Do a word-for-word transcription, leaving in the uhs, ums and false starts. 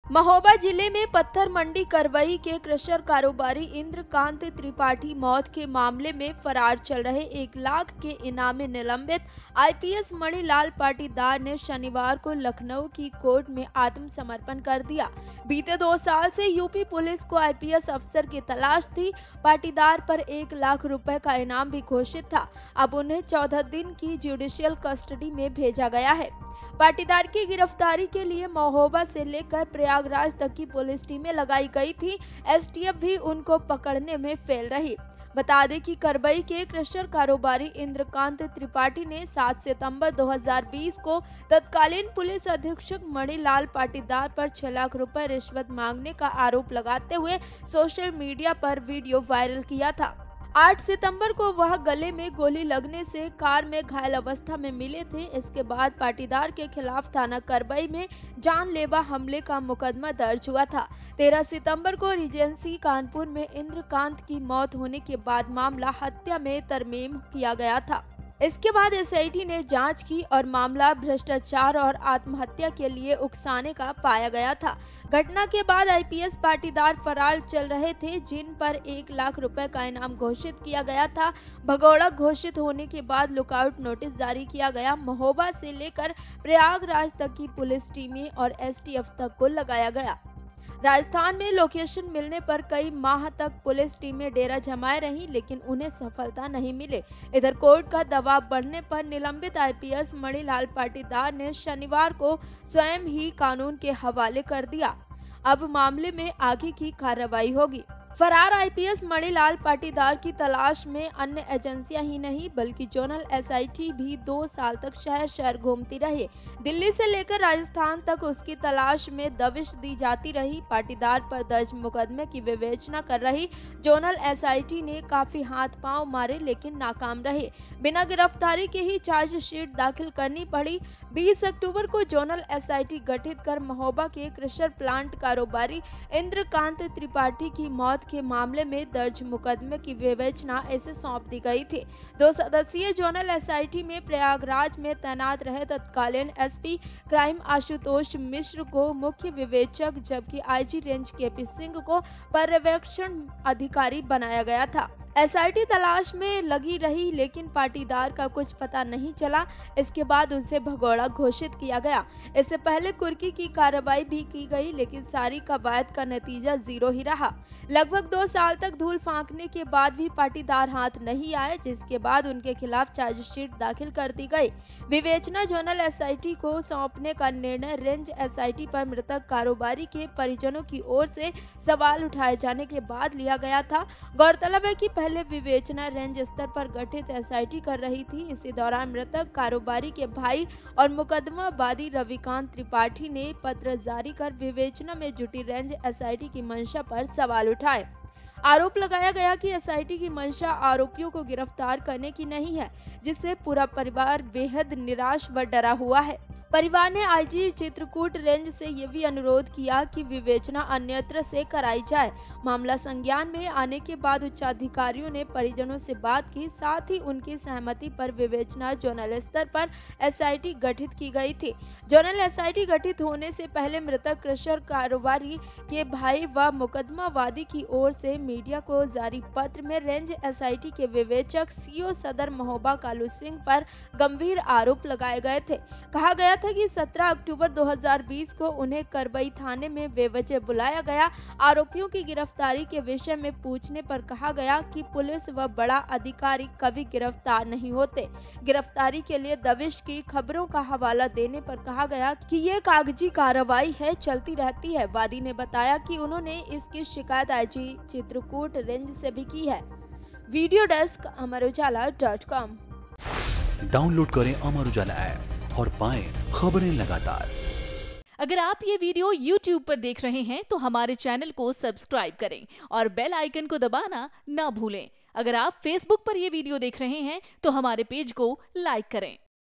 महोबा जिले में पत्थर मंडी करवई के क्रशर कारोबारी इंद्रकांत त्रिपाठी मौत के मामले में फरार चल रहे एक लाख के इनाम में निलंबित आईपीएस मणिलाल पाटीदार ने शनिवार को लखनऊ की कोर्ट में आत्मसमर्पण कर दिया। बीते दो साल से यूपी पुलिस को आईपीएस अफसर की तलाश थी। पाटीदार पर एक लाख रुपए का इनाम भी घोषित था। अब उन्हें चौदह दिन की जुडिशियल कस्टडी में भेजा गया है। पाटीदार की गिरफ्तारी के लिए महोबा से लेकर प्रयागराज तक की पुलिस टीमें लगाई गई थी। एसटीएफ भी उनको पकड़ने में फेल रही। बता दें कि करबई के क्रशर कारोबारी इंद्रकांत त्रिपाठी ने सात सितंबर दो हज़ार बीस को तत्कालीन पुलिस अधीक्षक मणिलाल पाटीदार पर छह लाख रुपए रिश्वत मांगने का आरोप लगाते हुए सोशल मीडिया पर वीडियो वायरल किया था। आठ सितंबर को वह गले में गोली लगने से कार में घायल अवस्था में मिले थे। इसके बाद पाटीदार के खिलाफ थाना करबई में जानलेवा हमले का मुकदमा दर्ज हुआ था। तेरह सितंबर को रिजेंसी कानपुर में इंद्रकांत की मौत होने के बाद मामला हत्या में तरमीम किया गया था। इसके बाद एसआईटी ने जांच की और मामला भ्रष्टाचार और आत्महत्या के लिए उकसाने का पाया गया था। घटना के बाद आईपीएस पाटीदार फरार चल रहे थे, जिन पर एक लाख रुपए का इनाम घोषित किया गया था। भगौड़ा घोषित होने के बाद लुकआउट नोटिस जारी किया गया। महोबा से लेकर प्रयागराज तक की पुलिस टीमें और एसटीएफ तक को लगाया गया। राजस्थान में लोकेशन मिलने पर कई माह तक पुलिस टीमें डेरा जमाए रहीं, लेकिन उन्हें सफलता नहीं मिले। इधर कोर्ट का दबाव बढ़ने पर निलंबित आईपीएस मणिलाल पाटीदार ने शनिवार को स्वयं ही कानून के हवाले कर दिया। अब मामले में आगे की कार्रवाई होगी। फरार आईपीएस मणिलाल पाटीदार की तलाश में अन्य एजेंसियां ही नहीं बल्कि जोनल एसआईटी भी दो साल तक शहर शहर घूमती रही। दिल्ली से लेकर राजस्थान तक उसकी तलाश में दबिश दी जाती रही। पाटीदार पर दर्ज मुकदमे की विवेचना कर रही जोनल एसआईटी ने काफी हाथ पांव मारे, लेकिन नाकाम रहे। बिना गिरफ्तारी के ही चार्जशीट दाखिल करनी पड़ी। बीस अक्टूबर को जोनल एसआईटी गठित कर महोबा के क्रशर प्लांट कारोबारी इंद्रकांत त्रिपाठी की मौत के मामले में दर्ज मुकदमे की विवेचना इसे सौंप दी गई थी। दो सदस्यीय जोनल एसआईटी में प्रयागराज में तैनात रहे तत्कालीन एसपी क्राइम आशुतोष मिश्र को मुख्य विवेचक, जबकि आईजी रेंज केपी सिंह को पर्यवेक्षण अधिकारी बनाया गया था। एसआईटी तलाश में लगी रही, लेकिन पाटीदार का कुछ पता नहीं चला। इसके बाद उसे भगौड़ा घोषित किया गया। इससे पहले कुर्की की कार्रवाई भी की गई, लेकिन सारी कवायद का नतीजा जीरो ही रहा। लगभग दो साल तक धूल फांकने के बाद भी पाटीदार हाथ नहीं आए, जिसके बाद उनके खिलाफ चार्जशीट दाखिल कर दी गई। विवेचना जोनल एसआईटी को सौंपने का निर्णय रेंज एसआईटी पर मृतक कारोबारी के परिजनों की ओर से सवाल उठाए जाने के बाद लिया गया था। गौरतलब है कि पहले विवेचना रेंज स्तर पर गठित एसआईटी कर रही थी। इसी दौरान मृतक कारोबारी के भाई और मुकदमा वादी रविकांत त्रिपाठी ने पत्र जारी कर विवेचना में जुटी रेंज एसआईटी की मंशा पर सवाल उठाए। आरोप लगाया गया कि एसआईटी की मंशा आरोपियों को गिरफ्तार करने की नहीं है, जिससे पूरा परिवार बेहद निराश व डरा हुआ है। परिवार ने आईजी चित्रकूट रेंज से ये भी अनुरोध किया कि विवेचना अन्यत्र से कराई जाए। मामला संज्ञान में आने के बाद उच्चाधिकारियों ने परिजनों से बात की, साथ ही उनकी सहमति पर विवेचना जोनल स्तर पर एसआईटी गठित की गई थी। जोनल एसआईटी गठित होने से पहले मृतक क्रशर कारोबारी के भाई व मुकदमावादी की ओर से मीडिया को जारी पत्र में रेंज एसआईटी के विवेचक सीओ सदर महोबा कालू सिंह पर गंभीर आरोप लगाए गए थे। कहा गया था कि सत्रह अक्टूबर दो हज़ार बीस को उन्हें करबई थाने में बेवजह बुलाया गया। आरोपियों की गिरफ्तारी के विषय में पूछने पर कहा गया कि पुलिस व बड़ा अधिकारी कभी गिरफ्तार नहीं होते। गिरफ्तारी के लिए दबिश की खबरों का हवाला देने पर कहा गया कि ये कागजी कार्रवाई है, चलती रहती है। वादी ने बताया कि उन्होंने इसकी शिकायत आईजी चित्रकूट रेंज से भी की है। Video desk Amar Ujala dot com. Download करें अमर उजाला ऐप और पाएं खबरें लगातार। अगर आप ये वीडियो यूट्यूब पर देख रहे हैं तो हमारे चैनल को सब्सक्राइब करें और बेल आइकन को दबाना ना भूलें। अगर आप फेसबुक पर ये वीडियो देख रहे हैं तो हमारे पेज को लाइक करें।